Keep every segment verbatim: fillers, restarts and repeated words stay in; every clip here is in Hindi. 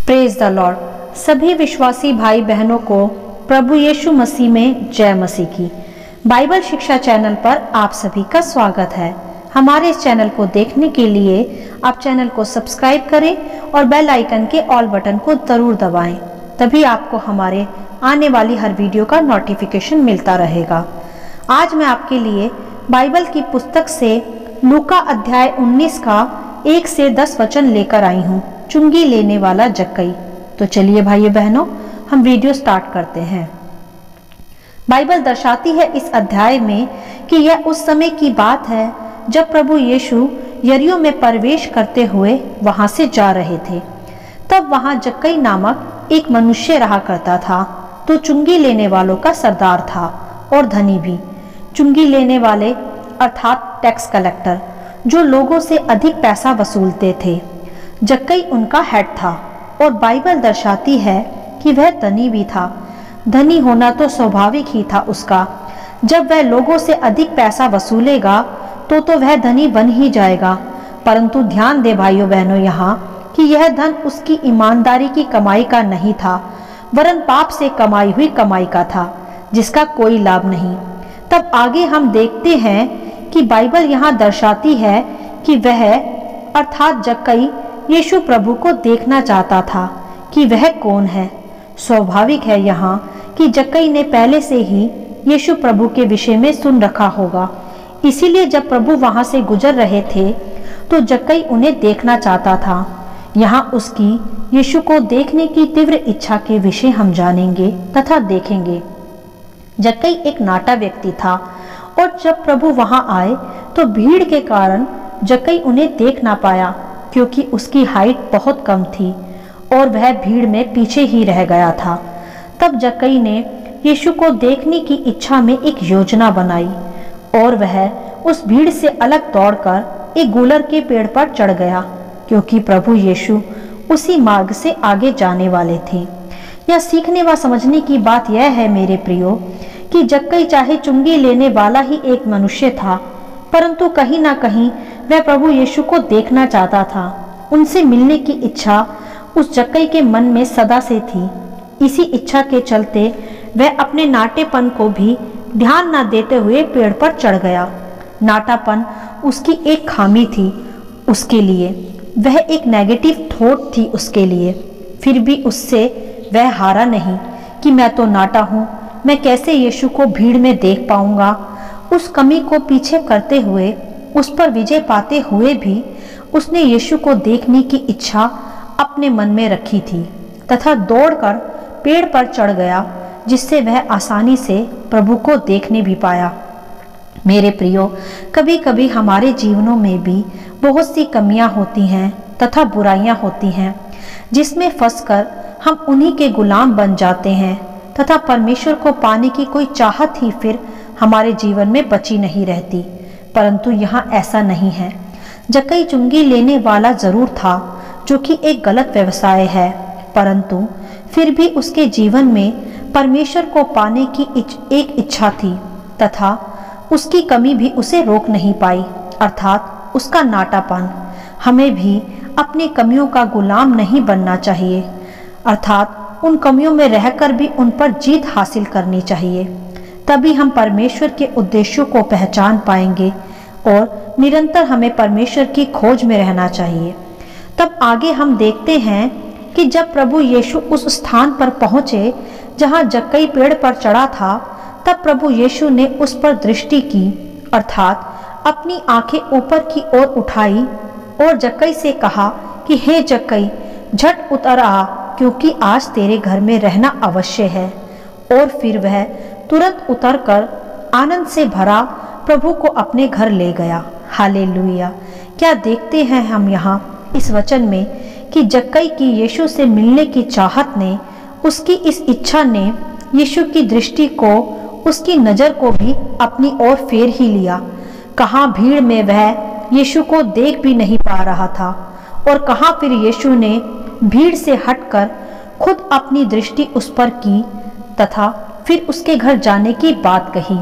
Praise the Lord. सभी विश्वासी भाई बहनों को प्रभु यीशु मसीह में जय मसीह की। बाइबल शिक्षा चैनल पर आप सभी का स्वागत है। हमारे इस चैनल को देखने के लिए आप चैनल को सब्सक्राइब करें और बेल आइकन के ऑल बटन को जरूर दबाएं, तभी आपको हमारे आने वाली हर वीडियो का नोटिफिकेशन मिलता रहेगा। आज मैं आपके लिए बाइबल की पुस्तक से लूका अध्याय उन्नीस का एक से दस वचन लेकर आई हूँ, चुंगी लेने वाला जक्कई। तो चलिए भाइयों बहनों, हम वीडियो स्टार्ट करते हैं। बाइबल दर्शाती है इस अध्याय में कि यह उस समय की बात है जब प्रभु यीशु यरीहो में प्रवेश करते हुए वहां से जा रहे थे। तब वहां जक्कई नामक एक मनुष्य रहा करता था, तो चुंगी लेने वालों का सरदार था और धनी भी। चुंगी लेने वाले अर्थात टैक्स कलेक्टर, जो लोगों से अधिक पैसा वसूलते थे। जक्कई उनका हेड था और बाइबल दर्शाती है कि वह धनी भी था। धनी होना तो स्वाभाविक ही था उसका। जब वह लोगों से अधिक पैसा वसूलेगा तो तो वह धनी बन ही जाएगा। परंतु ध्यान दे भाइयों बहनों यहाँ कि यह धन उसकी ईमानदारी की कमाई का नहीं था, वरन पाप से कमाई हुई कमाई का था, जिसका कोई लाभ नहीं। तब आगे हम देखते हैं कि बाइबल यहाँ दर्शाती है कि वह अर्थात जक्कई यीशु प्रभु को देखना चाहता था कि वह कौन है। स्वाभाविक है यहाँ कि जक्कई ने पहले से ही यीशु प्रभु के विषय में सुन रखा होगा, इसीलिए जब प्रभु वहां से गुजर रहे थे तो जक्कई उन्हें देखना चाहता था। यहाँ उसकी यीशु को देखने की तीव्र इच्छा के विषय हम जानेंगे तथा देखेंगे। जक्कई एक नाटा व्यक्ति था और जब प्रभु वहां आए तो भीड़ के कारण जक्कई उन्हें देख ना पाया, क्योंकि उसकी हाइट बहुत कम थी और वह भीड़ में पीछे ही रह गया था। तब जक्कई ने यीशु को देखने की इच्छा में एक योजना बनाई और वह उस भीड़ से अलग दौड़कर एक गूलर के पेड़ पर चढ़ गया, क्योंकि प्रभु यीशु उसी मार्ग से आगे जाने वाले थे। यह सीखने व समझने की बात यह है मेरे प्रियो कि जक्कई चाहे चुंगी लेने वाला ही एक मनुष्य था, परंतु कहीं ना कहीं वह प्रभु यीशु को देखना चाहता था। उनसे मिलने की इच्छा उस जक्कई के मन में सदा से थी। इसी इच्छा के चलते वह अपने नाटेपन को भी ध्यान न देते हुए पेड़ पर चढ़ गया। नाटापन उसकी एक खामी थी उसके लिए, वह एक नेगेटिव थॉट थी उसके लिए। फिर भी उससे वह हारा नहीं कि मैं तो नाटा हूँ, मैं कैसे यीशु को भीड़ में देख पाऊंगा। उस कमी को पीछे करते हुए, उस पर विजय पाते हुए भी उसने यीशु को देखने की इच्छा अपने मन में रखी थी तथा दौड़कर पेड़ पर चढ़ गया, जिससे वह आसानी से प्रभु को देखने भी पाया। मेरे प्रियो, कभी कभी हमारे जीवनों में भी बहुत सी कमियां होती हैं तथा बुराइयां होती हैं, जिसमें फंसकर हम उन्हीं के गुलाम बन जाते हैं तथा परमेश्वर को पाने की कोई चाहत ही फिर हमारे जीवन में बची नहीं रहती। परंतु यहाँ ऐसा नहीं है। जक्कई चुंगी लेने वाला जरूर था, जो कि एक गलत व्यवसाय है, परंतु फिर भी उसके जीवन में परमेश्वर को पाने की एक इच्छा थी तथा उसकी कमी भी उसे रोक नहीं पाई, अर्थात उसका नाटापन। हमें भी अपनी कमियों का गुलाम नहीं बनना चाहिए, अर्थात उन कमियों में रहकर भी उन पर जीत हासिल करनी चाहिए। तभी हम परमेश्वर के उद्देश्यों को पहचान पाएंगे और निरंतर हमें परमेश्वर की खोज में रहना चाहिए। तब आगे हम देखते हैं कि जब प्रभु यीशु उस स्थान पर पहुंचे जहां जक्कई पेड़ पर चढ़ा था, तब प्रभु यीशु ने उस पर दृष्टि की, अर्थात अपनी आंखें ऊपर की ओर उठाई और जक्कई से कहा कि हे जक्कई, झट उतर आ, क्योंकि आज तेरे घर में रहना अवश्य है। और फिर वह तुरंत उतरकर आनंद से भरा प्रभु को अपने घर ले गया। हालेलुया। क्या देखते हैं हम यहाँ इस वचन में कि जक्कई की यीशु से मिलने की चाहत ने, उसकी इस इच्छा ने यीशु की दृष्टि को, उसकी नज़र को भी अपनी ओर फेर ही लिया। कहाँ भीड़ में वह यीशु को देख भी नहीं पा रहा था और कहाँ फिर यीशु ने भीड़ से हटकर खुद अपनी दृष्टि उस पर की तथा फिर उसके घर जाने की बात कही।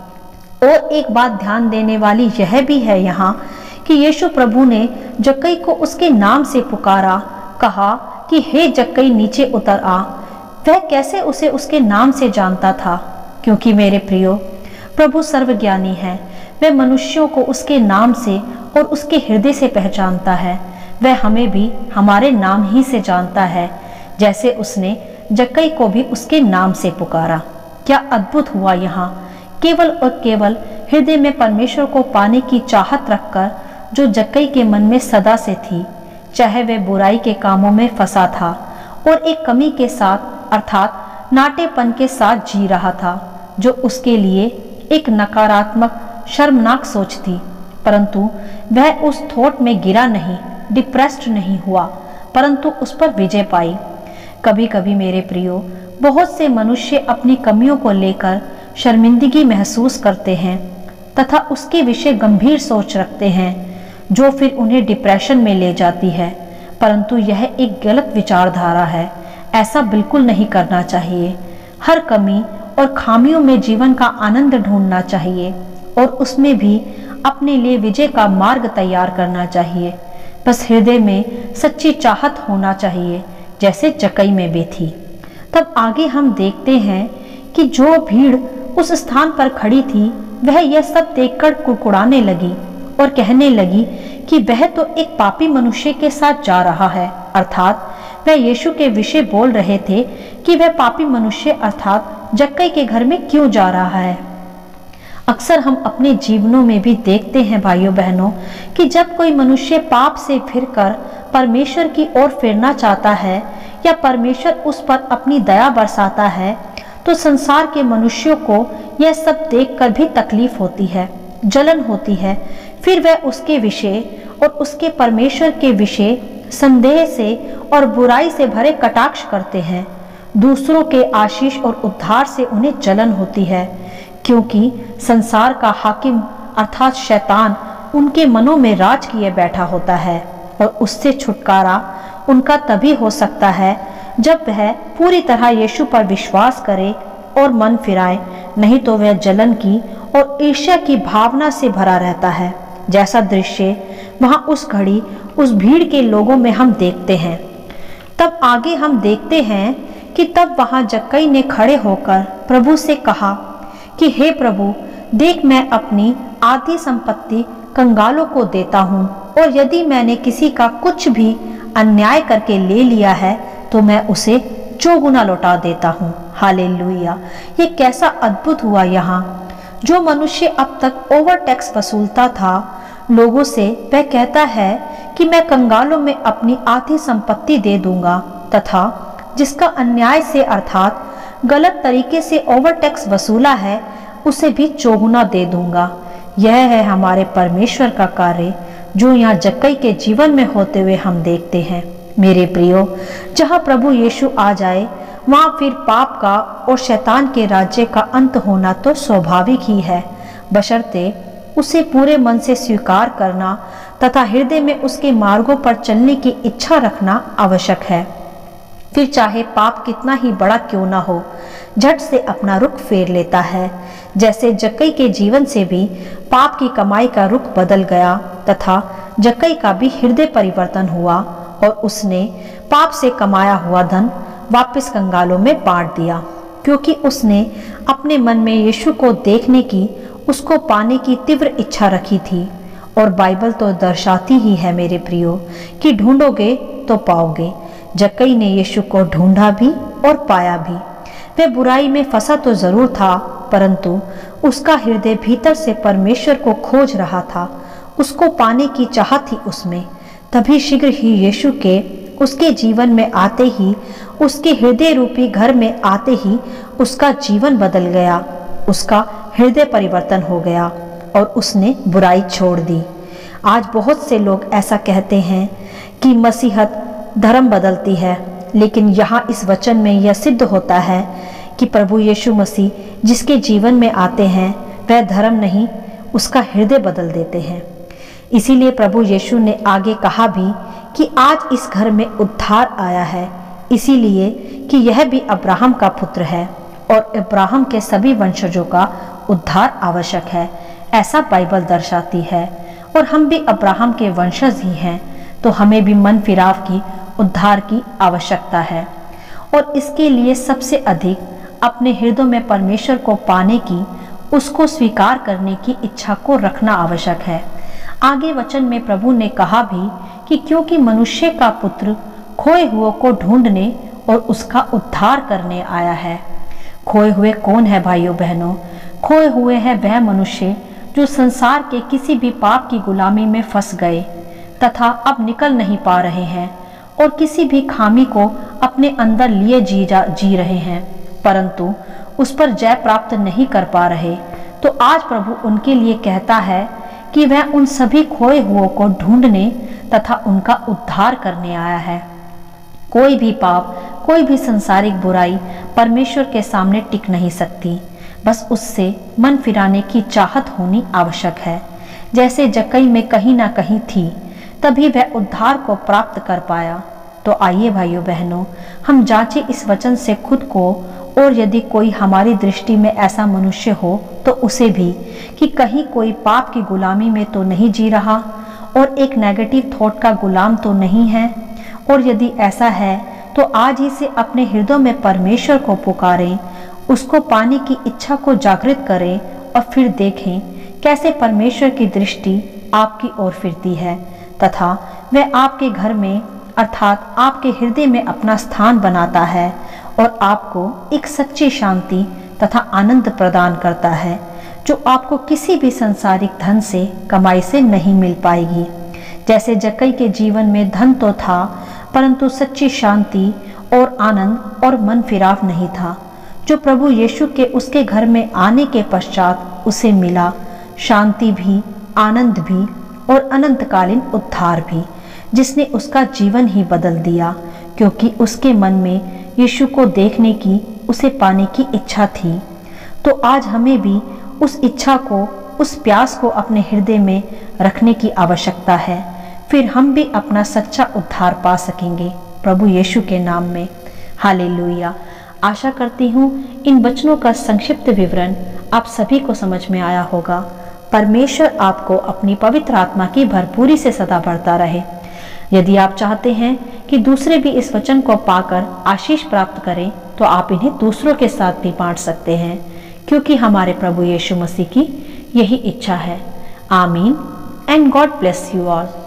और एक बात ध्यान देने वाली यह भी है यहाँ कि यीशु प्रभु ने जक्कई को उसके नाम से पुकारा, कहा कि हे जक्कई नीचे उतर आ, वह कैसे उसे उसके नाम से जानता था? क्योंकि मेरे प्रियो, प्रभु सर्वज्ञानी है। वह मनुष्यों को उसके नाम से और उसके हृदय से पहचानता है। वह हमें भी हमारे नाम ही से जानता है, जैसे उसने जक्कई को भी उसके नाम से पुकारा। क्या अद्भुत हुआ! यहाँ केवल और केवल हृदय में परमेश्वर को पाने की चाहत रखकर जो जक्कई के मन में सदा से थी, चाहे वह बुराई के कामों में फंसा था और एक कमी के साथ अर्थात नाटेपन के साथ जी रहा था, जो उसके लिए एक नकारात्मक शर्मनाक सोच थी, परंतु वह उस थोट में गिरा नहीं, डिप्रेस्ड नहीं हुआ, परंतु उस पर विजय पाई। कभी कभी मेरे प्रियो, बहुत से मनुष्य अपनी कमियों को लेकर शर्मिंदगी महसूस करते हैं तथा उसके विषय गंभीर सोच रखते हैं, जो फिर उन्हें डिप्रेशन में ले जाती है। परंतु यह एक गलत विचारधारा है। ऐसा बिल्कुल नहीं करना चाहिए। हर कमी और खामियों में जीवन का आनंद ढूंढना चाहिए और उसमें भी अपने लिए विजय का मार्ग तैयार करना चाहिए। बस हृदय में सच्ची चाहत होना चाहिए, जैसे जक्कई में भी थी। तब आगे हम देखते हैं कि जो भीड़ उस स्थान पर खड़ी थी, वह यह सब देखकर कुड़कुड़ाने लगी और कहने लगी कि वह तो एक पापी मनुष्य के साथ जा रहा है। अर्थात वह यीशु के विषय बोल रहे थे कि वह पापी मनुष्य अर्थात जक्कई के घर में क्यों जा रहा है। अक्सर हम अपने जीवनों में भी देखते हैं भाइयों बहनों कि जब कोई मनुष्य पाप से फिरकर परमेश्वर की ओर फिरना चाहता है या परमेश्वर उस पर अपनी दया बरसाता है, तो संसार के मनुष्यों को यह सब देखकर भी तकलीफ होती है, जलन होती है। फिर वह उसके विषय और उसके परमेश्वर के विषय संदेह से और बुराई से भरे कटाक्ष करते हैं। दूसरों के आशीष और उद्धार से उन्हें जलन होती है, क्योंकि संसार का हाकिम अर्थात शैतान उनके मनों में राज किए बैठा होता है और उससे छुटकारा उनका तभी हो सकता है जब वह पूरी तरह यीशु पर विश्वास करे और मन फिराए, नहीं तो वह जलन की और ईर्ष्या की भावना से भरा रहता है, जैसा दृश्य वहां उस घड़ी उस भीड़ के लोगों में हम देखते हैं। तब आगे हम देखते हैं कि तब वहां जक्कई ने खड़े होकर प्रभु से कहा कि हे प्रभु, देख मैं अपनी आधी संपत्ति कंगालों को देता हूँ, और यदि मैंने किसी का कुछ भी अन्याय करके ले लिया है तो मैं उसे चौगुना लौटा देता हूँ। हालेलुया! ये कैसा अद्भुत हुआ! यहाँ जो मनुष्य अब तक ओवर टैक्स वसूलता था लोगों से, वह कहता है कि मैं कंगालों में अपनी आधी संपत्ति दे दूंगा, तथा जिसका अन्याय से अर्थात गलत तरीके से ओवर टैक्स वसूला है उसे भी चौगुना दे दूंगा। यह है हमारे परमेश्वर का कार्य, जो यहाँ जक्कई के जीवन में होते हुए हम देखते हैं। मेरे प्रियो, जहाँ प्रभु यीशु आ जाए वहाँ फिर पाप का और शैतान के राज्य का अंत होना तो स्वाभाविक ही है, बशर्ते उसे पूरे मन से स्वीकार करना तथा हृदय में उसके मार्गों पर चलने की इच्छा रखना आवश्यक है। फिर चाहे पाप कितना ही बड़ा क्यों ना हो, झट से अपना रुख फेर लेता है। जैसे जक्कई के जीवन से भी पाप की कमाई का रुख बदल गया तथा जक्कई का भी हृदय परिवर्तन हुआ और उसने पाप से कमाया हुआ धन वापस कंगालों में बांट दिया, क्योंकि उसने अपने मन में यीशु को देखने की, उसको पाने की तीव्र इच्छा रखी थी। और बाइबल तो दर्शाती ही है मेरे प्रियो कि ढूंढोगे तो पाओगे। जक्कई ने यीशु को ढूंढा भी और पाया भी। वह बुराई में फंसा तो जरूर था, परंतु उसका हृदय भीतर से परमेश्वर को खोज रहा था, उसको पाने की चाहत थी उसमें। तभी शीघ्र ही यीशु के उसके जीवन में आते ही, उसके हृदय रूपी घर में आते ही उसका जीवन बदल गया, उसका हृदय परिवर्तन हो गया और उसने बुराई छोड़ दी। आज बहुत से लोग ऐसा कहते हैं कि मसीहत धर्म बदलती है, लेकिन यहाँ इस वचन में यह सिद्ध होता है कि प्रभु यीशु मसीह जिसके जीवन में आते हैं वह धर्म नहीं, उसका हृदय बदल देते हैं। इसीलिए प्रभु यीशु ने आगे कहा भी कि आज इस घर में उद्धार आया है, इसीलिए कि यह भी अब्राहम का पुत्र है और अब्राहम के सभी वंशजों का उद्धार आवश्यक है, ऐसा बाइबल दर्शाती है। और हम भी अब्राहम के वंशज ही हैं, तो हमें भी मन फिराव की उद्धार की आवश्यकता है और इसके लिए सबसे अधिक अपने हृदय में परमेश्वर को पाने की, उसको स्वीकार करने की इच्छा को रखना आवश्यक है। आगे वचन में प्रभु ने कहा भी कि क्योंकि मनुष्य का पुत्र खोए हुए को ढूंढने और उसका उद्धार करने आया है। खोए हुए कौन है भाइयों बहनों? खोए हुए हैं वह मनुष्य जो संसार के किसी भी पाप की गुलामी में फंस गए तथा अब निकल नहीं पा रहे हैं और किसी भी खामी को अपने अंदर लिए जी जा जी रहे हैं, परंतु उस पर जय प्राप्त नहीं कर पा रहे। तो आज प्रभु उनके लिए कहता है कि वह उन सभी खोए हुओं को ढूंढने तथा उनका उद्धार करने आया है। कोई भी पाप, कोई भी संसारिक बुराई परमेश्वर के सामने टिक नहीं सकती। बस उससे मन फिराने की चाहत होनी आवश्यक है। जैसे जक्कई में कहीं ना कहीं थी, तभी वह उद्धार को प्राप्त कर पाया। तो आइए भाइयों बहनों, हम जांचें इस वचन से खुद को, और यदि कोई हमारी दृष्टि में ऐसा मनुष्य हो तो उसे भी, कि कहीं कोई पाप की गुलामी में तो नहीं जी रहा और एक नेगेटिव थॉट का गुलाम तो नहीं है। और यदि ऐसा है तो आज ही से अपने हृदय में परमेश्वर को पुकारें, उसको पाने की इच्छा को जागृत करें और फिर देखें कैसे परमेश्वर की दृष्टि आपकी ओर फिरती है तथा वह आपके घर में अर्थात आपके हृदय में अपना स्थान बनाता है और आपको एक सच्ची शांति तथा आनंद प्रदान करता है, जो आपको किसी भी संसारिक धन से, कमाई से नहीं मिल पाएगी। जैसे जक्कई के जीवन में धन तो था, परंतु सच्ची शांति और आनंद और मन फिराव नहीं था, जो प्रभु यीशु के उसके घर में आने के पश्चात उसे मिला। शांति भी, आनंद भी और अनंतकालीन उद्धार भी, जिसने उसका जीवन ही बदल दिया, क्योंकि उसके मन में यीशु को देखने की, उसे पाने की इच्छा थी। तो आज हमें भी उस इच्छा को, उस प्यास को अपने हृदय में रखने की आवश्यकता है। फिर हम भी अपना सच्चा उद्धार पा सकेंगे प्रभु यीशु के नाम में। हालेलुया। आशा करती हूँ इन वचनों का संक्षिप्त विवरण आप सभी को समझ में आया होगा। परमेश्वर आपको अपनी पवित्र आत्मा की भरपूरी से सदा भरता रहे। यदि आप चाहते हैं कि दूसरे भी इस वचन को पाकर आशीष प्राप्त करें, तो आप इन्हें दूसरों के साथ भी बांट सकते हैं, क्योंकि हमारे प्रभु यीशु मसीह की यही इच्छा है। आमीन and God bless you all.